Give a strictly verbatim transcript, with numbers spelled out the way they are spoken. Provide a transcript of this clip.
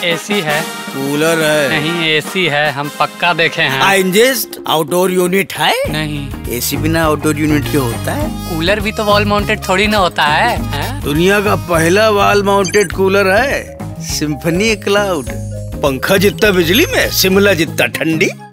AC है। Cooler है। नहीं, एसी है, हम पक्का देखे हैं। इंजेस्ट आउटडोर यूनिट है। नहीं। एसी बिना आउटडोर यूनिट के होता है? कूलर भी तो वॉल माउंटेड थोड़ी ना होता है, है? दुनिया का पहला वॉल माउंटेड कूलर है सिम्फनी क्लाउड। पंखा जितना बिजली में, शिमला जितना ठंडी।